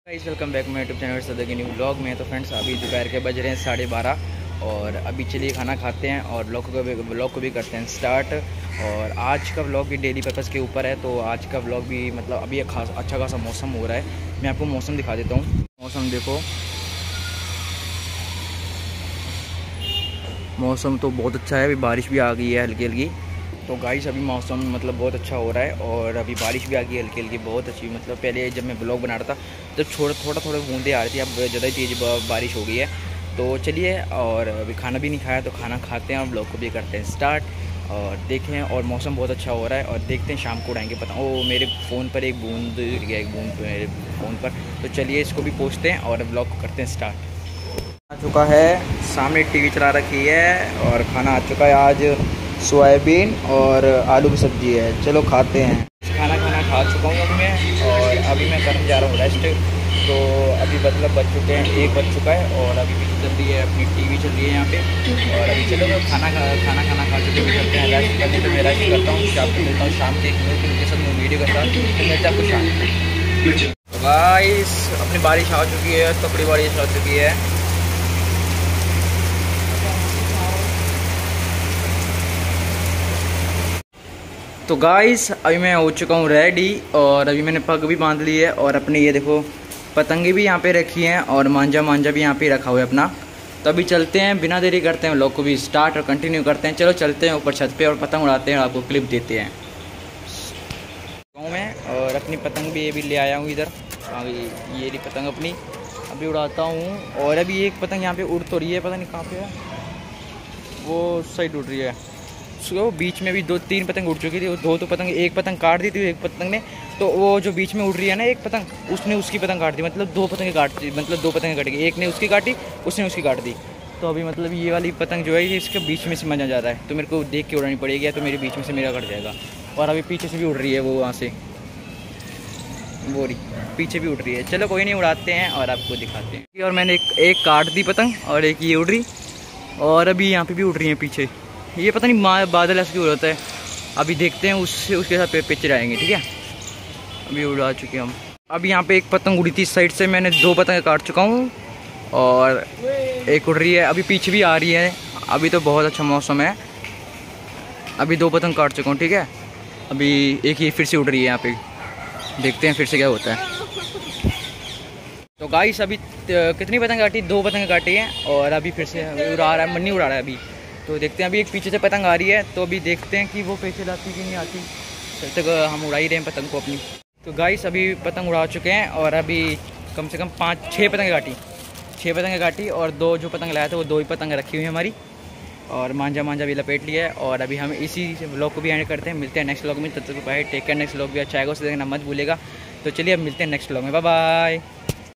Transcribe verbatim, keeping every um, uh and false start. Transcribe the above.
Guys welcome back my YouTube channel सदर के new blog में। तो फ्रेंड्स अभी दोपहर के बज रहे हैं साढ़े बारह और अभी चलिए खाना खाते हैं और ब्लॉग को भी ब्लॉग को भी करते हैं स्टार्ट। और आज का ब्लॉग भी डेली पर्पज़ के ऊपर है, तो आज का ब्लॉग भी मतलब अभी एक खास अच्छा खासा मौसम हो रहा है। मैं आपको मौसम दिखा देता हूँ। मौसम देखो, मौसम तो बहुत अच्छा है। अभी बारिश भी आ गई है हल्की हल्की। तो गाइस अभी मौसम मतलब बहुत अच्छा हो रहा है और अभी बारिश भी आ गई हल्की हल्की, बहुत अच्छी। मतलब पहले जब मैं ब्लॉग बना रहा था तो थोड़ा थोड़ा थोड़ा बूंदे आ रही थी, अब ज़्यादा ही तेज़ बारिश हो गई है। तो चलिए, और अभी खाना भी नहीं खाया तो खाना खाते हैं और ब्लॉग को भी करते हैं स्टार्ट और देखें। और मौसम बहुत अच्छा हो रहा है और देखते हैं शाम को उड़ाएंगे। पता ओ मेरे फ़ोन पर एक बूंद गिर गया, एक बूंद मेरे फ़ोन पर। तो चलिए इसको भी पोंछते हैं और ब्लॉग को करते हैं स्टार्ट। आ चुका है, सामने टीवी चला रखी है और खाना आ चुका है। आज सोयाबीन और आलू की सब्ज़ी है। चलो खाते हैं। खाना खाना खा चुका हूँ अभी मैं और अभी मैं करने जा रहा हूँ रेस्ट। तो अभी मतलब बज चुके हैं, एक बज चुका है और अभी भी चल रही है अपनी टीवी चल रही है यहाँ पे। और अभी चलो मैं खाना खा खाना खाना खा चुके भी करते हैं रेस्ट करने। तो मैं रेस्ट करता हूँ, शाम को मिलता हूँ शाम के के साथ मैं वीडियो करता हूँ। तो मिलता है आपको शाम। तो गाइस अपनी बारिश आ चुकी है, कपड़ी बारिश आ चुकी है। तो गाइस अभी मैं हो चुका हूँ रेडी और अभी मैंने पग भी बांध ली है और अपनी ये देखो पतंगे भी यहाँ पे रखी हैं और मांझा मांझा भी यहाँ पे रखा हुआ है अपना। तो अभी चलते हैं, बिना देरी करते हैं लोग को भी स्टार्ट और कंटिन्यू करते हैं। चलो चलते हैं ऊपर छत पे और पतंग उड़ाते हैं और आपको क्लिप देते हैं गाँव में। और अपनी पतंग भी ये भी ले आया हूँ इधर। हाँ ये रही पतंग अपनी, अभी उड़ाता हूँ। और अभी एक पतंग यहाँ पर उड़ तो रही है, पता नहीं कहाँ पर है, वो साइड उड़ रही है। उसको बीच में भी दो तीन पतंग उड़ चुकी थी, वो दो तो पतंग, एक पतंग काट दी थी एक पतंग ने। तो वो जो बीच में उड़ रही है ना एक पतंग, उसने उसकी पतंग काट दी। मतलब दो पतंगें काट दी, मतलब दो पतंगें कट गई, एक ने उसकी काटी, उसने उसकी काट दी। तो अभी मतलब ये वाली पतंग जो है ये इसके बीच में से मजा जा रहा है, तो मेरे को देख के उड़ानी पड़ेगी, तो मेरे बीच में से मेरा कट जाएगा। और अभी पीछे से भी उड़ रही है वो, वहाँ से वो रही पीछे भी उड़ रही है। चलो कोई नहीं, उड़ाते हैं और आपको दिखाते हैं। और मैंने एक एक काट दी पतंग और एक ये उड़ रही और अभी यहाँ पे भी उड़ रही है पीछे। ये पता नहीं माँ बादल ऐसे क्यों होता है। अभी देखते हैं उससे उसके साथ पिक्चर आएंगे, ठीक है। अभी उड़ा चुके हम। अभी यहाँ पे एक पतंग उड़ी थी इस साइड से, मैंने दो पतंग काट चुका हूँ और एक उड़ रही है, अभी पीछे भी आ रही है। अभी तो बहुत अच्छा मौसम है, अभी दो पतंग काट चुका हूँ, ठीक है। अभी एक ही फिर से उड़ रही है यहाँ पे, देखते हैं फिर से क्या होता है। तो गाइस अभी कितनी पतंग काटी, दो पतंग काटी हैं और अभी फिर से उड़ा रहा है, मन्नी उड़ा रहा है अभी। तो देखते हैं, अभी एक पीछे से पतंग आ रही है, तो अभी देखते हैं कि वो पीछे लाती कि नहीं आती। तब तक हम उड़ा ही रहे हैं पतंग को अपनी। तो गाइस अभी पतंग उड़ा चुके हैं और अभी कम से कम पाँच छः पतंगें काटी छः पतंगें काटी और दो जो पतंग लाया था वो दो ही पतंग रखी हुई है हमारी। और मांझा मांझा भी लपेट लिया है और अभी हम इसी ब्लॉग को भी एंड करते हैं। मिलते हैं नेक्स्ट ब्लॉग में, तब तक bye take care. Next blog भी अच्छा आएगा, उसे देखना मत भूलेगा। तो चलिए अब मिलते हैं नेक्स्ट ब्लॉग में, बाय बाय।